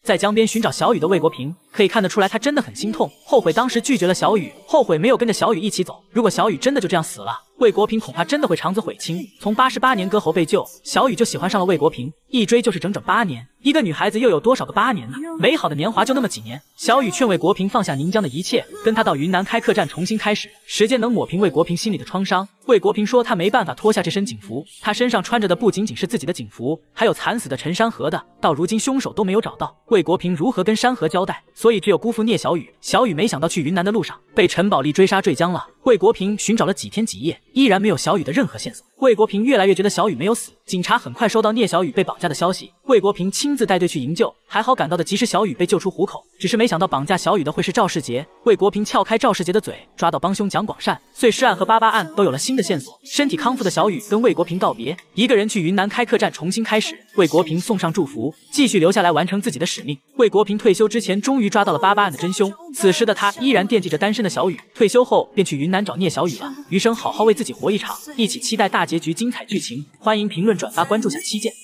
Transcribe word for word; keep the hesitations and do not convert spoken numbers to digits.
在江边寻找小雨的魏国平，可以看得出来他真的很心痛，后悔当时拒绝了小雨，后悔没有跟着小雨一起走。如果小雨真的就这样死了，魏国平恐怕真的会肠子悔青。从八十八年割喉被救，小雨就喜欢上了魏国平，一追就是整整八年。一个女孩子又有多少个八年呢？美好的年华就那么几年。小雨劝魏国平放下宁江的一切，跟他到云南开客栈重新开始，时间能抹平魏国平心里的创伤。魏国平说他没办法脱下这身警服，他身上穿着的不仅仅是自己的警服，还有惨死的陈山河的，到如今凶手都没有找到，魏国平如何跟山河交代？所以只有辜负聂小雨。小雨没想到去云南的路上被陈宝丽追杀坠江了。魏国平寻找了几天几夜，依然没有小雨的任何线索。魏国平越来越觉得小雨没有死，警察很快收到聂小雨被绑架的消息，魏国平亲自带队去营救，还好赶到的及时，小雨被救出虎口。只是没想到绑架小雨的会是赵世杰，魏国平撬开赵世杰的嘴，抓到帮凶蒋广善，碎尸案和八八案都有了新的线索。身体康复的小雨跟魏国平告别，一个人去云南开客栈重新开始。魏国平送上祝福，继续留下来完成自己的使命。魏国平退休之前终于抓到了八八案的真凶，此时的他依然惦记着单身的小雨，退休后便去云南找聂小雨了。余生好好为自己活一场，一起期待大结局精彩剧情。欢迎评论、转发、关注，下期见。